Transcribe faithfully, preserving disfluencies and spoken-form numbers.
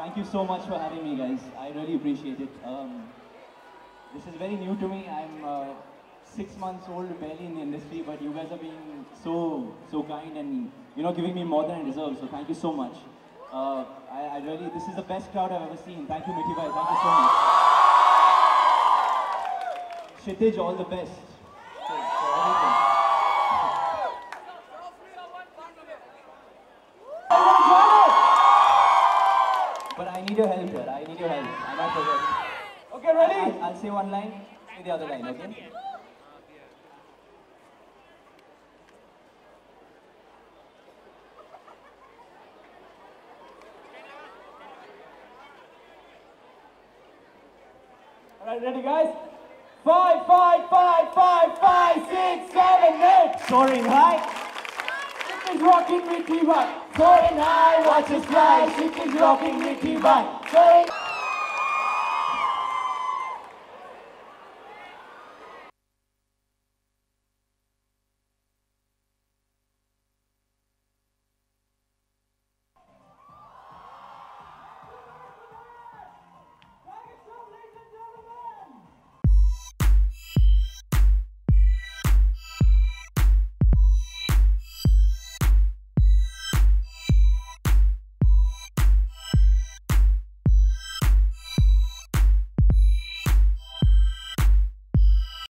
Thank you so much for having me, guys. I really appreciate it. Um, this is very new to me. I'm uh, six months old, barely in the industry, but you guys are being so, so kind and, you know, giving me more than I deserve. So thank you so much. Uh, I, I really, this is the best crowd I've ever seen. Thank you, Mithibai. Thank you so much. Kshitij, all the best. For, for everything. But I need your help here. I need your help. I might forget. Okay, ready? I'll, I'll say one line, say the other line, okay? Alright, ready guys? Five, five, five, five, five, six, seven, eight. Soaring high. Shit is rocking Mithibai. Soaring high, watch us fly. Shit is rocking Mithibai. Soaring